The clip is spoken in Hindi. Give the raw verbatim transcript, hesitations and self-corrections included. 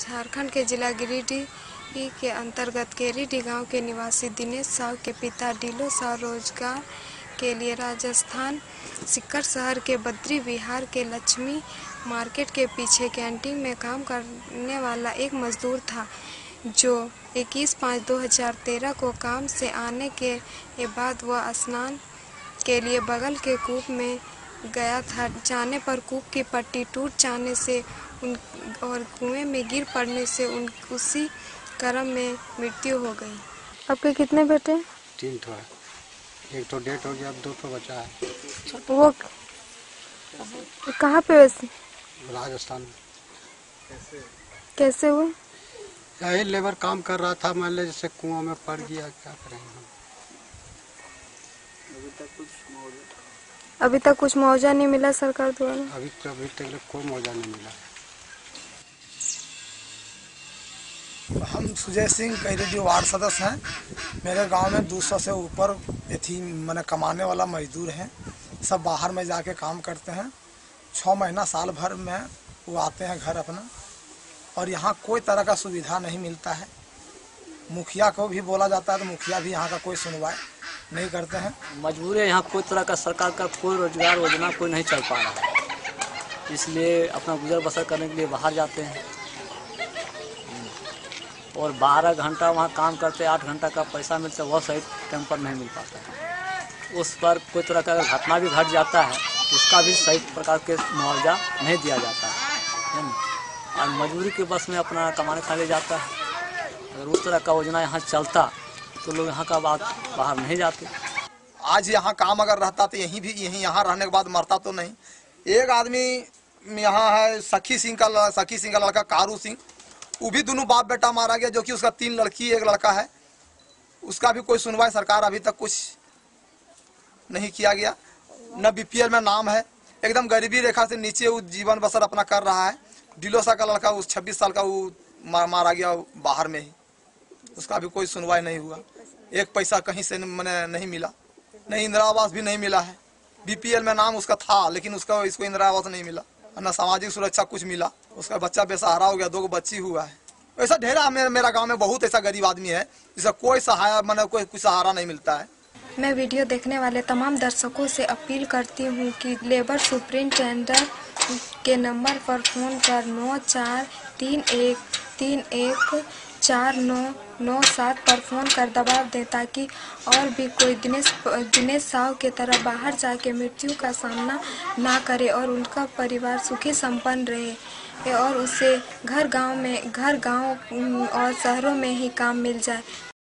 झारखंड के जिला गिरिडीह के अंतर्गत केरीडीह गांव के निवासी दिनेश साव के पिता डीलो साव रोजगार के लिए राजस्थान सीकर शहर के बद्री विहार के लक्ष्मी मार्केट के पीछे कैंटीन में काम करने वाला एक मजदूर था, जो इक्कीस पाँच दो हज़ार तेरह को काम से आने के बाद वह स्नान के लिए बगल के कूप में गया था। जाने पर कूप की पट्टी टूट जाने से उन और कुएं में गिर पड़ने से उन उसी क्रम में मृत्यु हो गई। आपके कितने बेटे? तीन ठो है, एक तो डेथ हो गया, अब दो ठो बचा है। वो कहाँ पे वैसे? राजस्थान। कैसे हुआ? यही लेबर काम कर रहा था, मान लीजिए जैसे कुआं में पड़ गया, क्या करेंगे हम। अभी तक कुछ मुआवजा अभी तक कुछ मुआवजा नहीं मिला सरकार द्वारा? अभी तो अभी तक कोई मुआवजा नहीं मिला। हम सुजय सिंह केरीडीह वार्ड सदस्य हैं। मेरे गांव में दो सौ से ऊपर थी मैंने कमाने वाला मजदूर हैं। सब बाहर में जाके काम करते हैं। छः महीना साल भर में वो आते हैं घर अपना, और यहाँ कोई तरह का सुविधा नहीं मिलता है। मुखिया को भी बोला जाता है तो मुखिया भी यहाँ का कोई सुनवाई नहीं करते हैं। मजबूर है, यहाँ कोई तरह का सरकार का कोई रोजगार योजना कोई नहीं चल पा रहा है, इसलिए अपना गुजर बसर करने के लिए बाहर जाते हैं और बारह घंटा वहाँ काम करते, आठ घंटा का पैसा मिलता है, वह सही टाइम पर नहीं मिल पाता है। उस पर कोई तरह का घटना भी घट जाता है, उसका भी सही प्रकार के मुआवजा नहीं दिया जाता है और मजबूरी के बस में अपना कमाने खाने जाता है। अगर उस तरह का योजना यहाँ चलता तो लोग यहाँ का बात बाहर नहीं जाते। आज यहाँ काम अगर रहता तो यहीं भी यहीं यहाँ रहने के बाद मरता तो नहीं। एक आदमी यहाँ है सखी सिंह का सखी सिंह का लड़का कारू सिंह, वो भी दोनों बाप बेटा मारा गया, जो कि उसका तीन लड़की एक लड़का है। उसका भी कोई सुनवाई सरकार अभी तक कुछ नहीं किया गया। न बीपीएल में नाम है, एकदम गरीबी रेखा से नीचे वो जीवन बसर अपना कर रहा है। डिलोसा का लड़का उस छब्बीस साल का वो मार, मारा गया बाहर में ही, उसका भी कोई सुनवाई नहीं हुआ। एक पैसा कहीं से मैंने नहीं मिला, नहीं इंदिरा आवास भी नहीं मिला है। बीपीएल में नाम उसका था, लेकिन उसका इसको इंदिरा आवास नहीं मिला, न सामाजिक सुरक्षा कुछ मिला। उसका बच्चा बेसहारा हो गया, दो बच्ची हुआ है। ऐसा ढेरा मेरा, मेरा गांव में बहुत ऐसा गरीब आदमी है जिसका कोई सहारा मैंने कोई कुछ सहारा नहीं मिलता है। मैं वीडियो देखने वाले तमाम दर्शकों से अपील करती हूँ कि लेबर सुपरिटेंडेंट के नंबर पर फ़ोन कर नौ चार तीन एक तीन एक चार नौ नौ सात पर फ़ोन कर दबाव दें, ताकि और भी कोई दिनेश दिनेश साव की तरह बाहर जाके मृत्यु का सामना ना करे और उनका परिवार सुखी संपन्न रहे और उसे घर गांव में घर गांव और शहरों में ही काम मिल जाए।